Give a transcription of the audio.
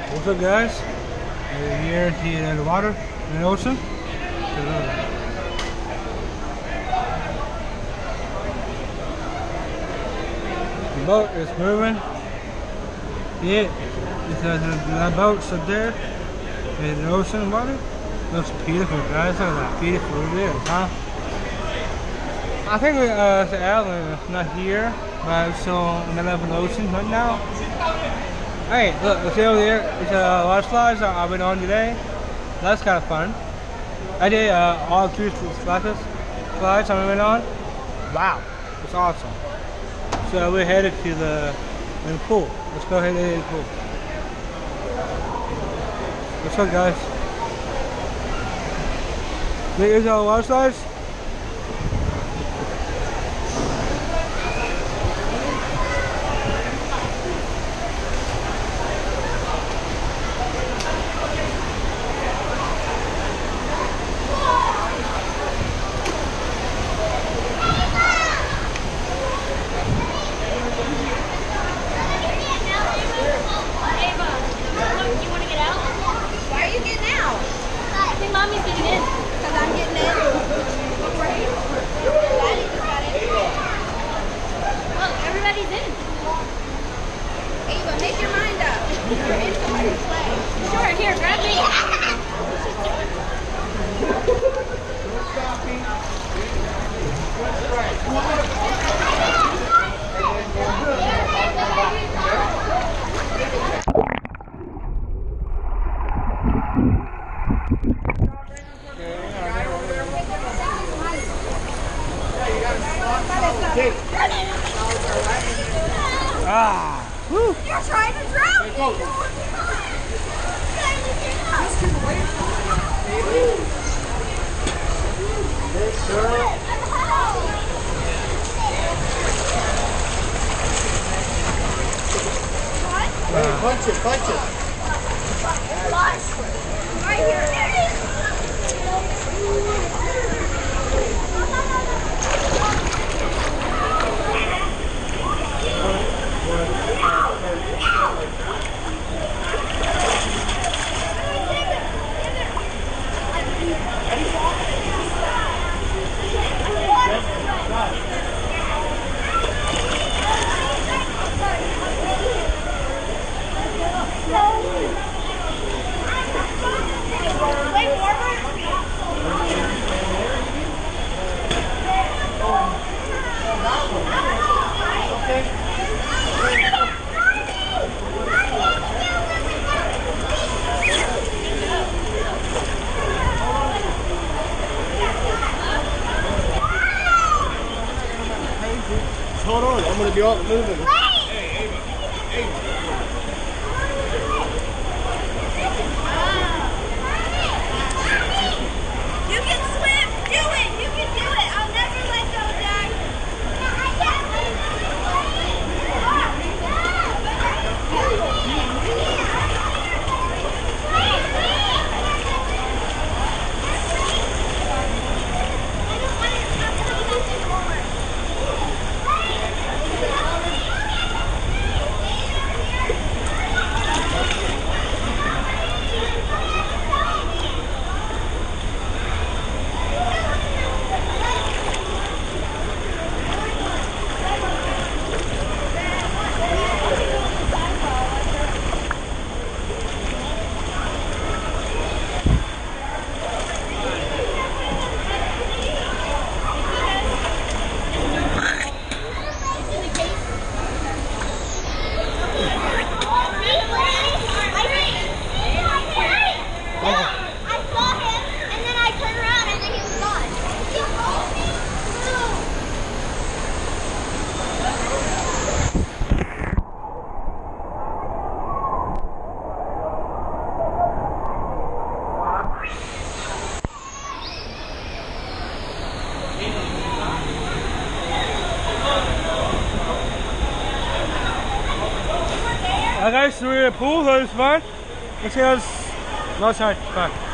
What's up, guys? We're here in the water, in the ocean. The boat is moving. Yeah, the boat's up there in the ocean water. Looks beautiful, guys. Look at that beautiful view, huh? I think the island is not here, but it's still in the middle of the ocean right now. Hey, look, see over there? It's a lot of slides I've been on today. That's kind of fun. I did all 3 slides I've been on. Wow, it's awesome. So we're headed to the pool. Let's go ahead and hit the pool. What's up, guys? There's a lot of slides. Mommy's getting in. Because I'm getting in. Daddy just got in. Well, everybody's in. Ava, make your mind up. You're in somebody's way. Sure, here, grab me. Woo. You're trying to drown me! Punch it, punch it. Right here. There it is. Hold on, I'm going to be all moving. You can swim! Do it! You can do it! I'll never let go, Dad! Guys, we're at the pool, that was fun. Let's see how it's... No, sorry, fine.